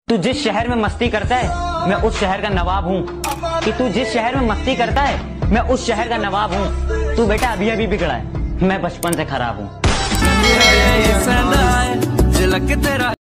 तू जिस शहर में मस्ती करता है मैं उस शहर का नवाब हूँ। कि तू जिस शहर में मस्ती करता है मैं उस शहर का नवाब हूँ। तू बेटा अभी अभी बिगड़ा है, मैं बचपन से खराब हूँ।